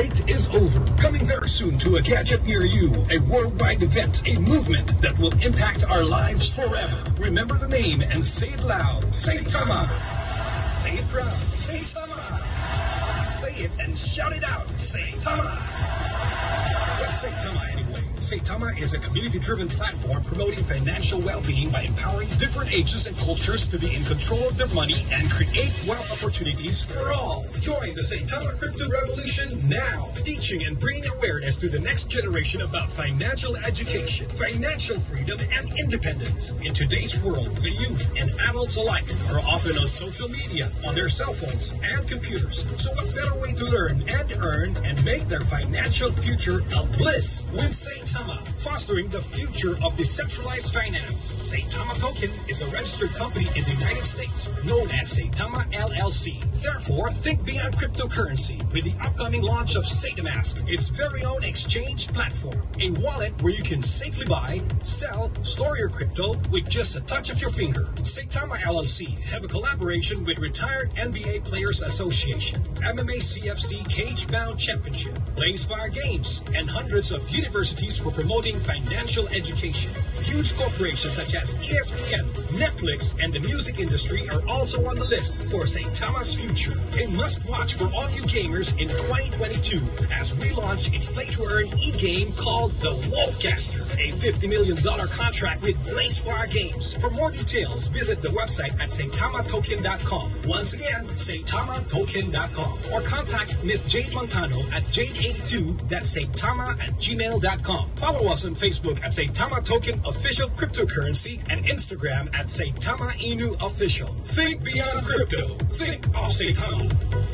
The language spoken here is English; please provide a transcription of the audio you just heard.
wait is over. Coming very soon to a gadget near you. A worldwide event, a movement that will impact our lives forever. Remember the name and say it loud. Saitama. Say it proud. Saitama. Say it and shout it out. Saitama. What's Saitama anyway? Saitama is a community-driven platform promoting financial well-being by empowering different ages and cultures to be in control of their money and create wealth opportunities for all. Join the Saitama Crypto Revolution now, teaching and bringing awareness to the next generation about financial education, financial freedom, and independence. In today's world, the youth and adults alike are often on social media, on their cell phones, and computers. So what better way to learn and earn and make their financial future a bliss with Saitama, fostering the future of decentralized finance. Saitama Token is a registered company in the United States, known as Saitama LLC. Therefore, think beyond cryptocurrency with the upcoming launch of Saitamask, its very own exchange platform, a wallet where you can safely buy, sell, store your crypto with just a touch of your finger. Saitama LLC have a collaboration with Retired NBA Players Association, MMA CFC Cage Bound Championship, Blazefire Games, and hundreds of universities for promoting financial education. Huge corporations such as ESPN, Netflix, and the music industry are also on the list for Saitama's future. A must-watch for all you gamers in 2022 as we launch its play-to-earn e-game called The Wolfcaster, a $50 million contract with Blazefire Games. For more details, visit the website at SaitamaToken.com. Once again, SaitamaToken.com. Or contact Ms. Jade Montano at Jade82, that's Saitama@gmail.com. Follow us on Facebook at Saitama Token Official Cryptocurrency and Instagram at Saitama Inu Official. Think beyond crypto. Think of Saitama.